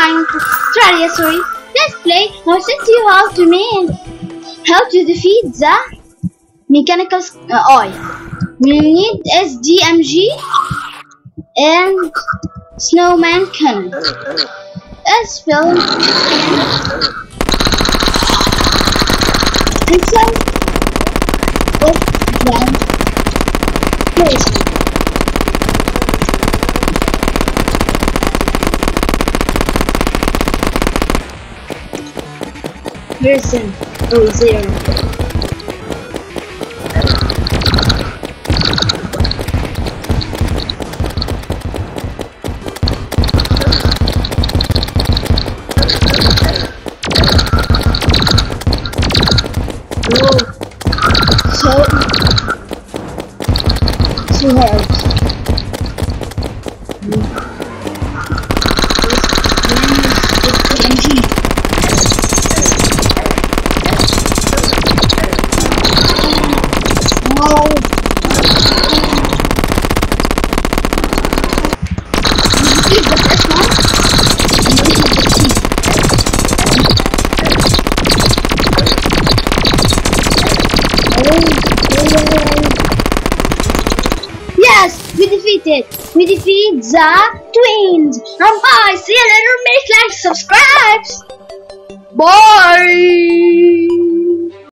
Australia, sorry. Let's play. I'll teach you how to defeat the mechanical eye. We need SDMG and snowman cannon. Let's film inside of the place. Person. Oh, zero. So hard. Yes, we defeated. We defeat the twins. And bye. See you later. Make like, subscribe. Bye.